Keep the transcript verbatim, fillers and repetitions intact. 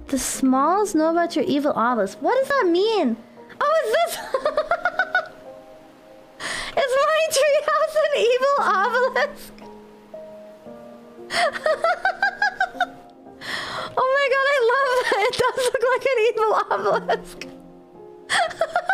The smalls know about your evil obelisk. What does that mean? Oh, is this? Is my treehouse an evil obelisk? Oh my god, I love that. It does look like an evil obelisk.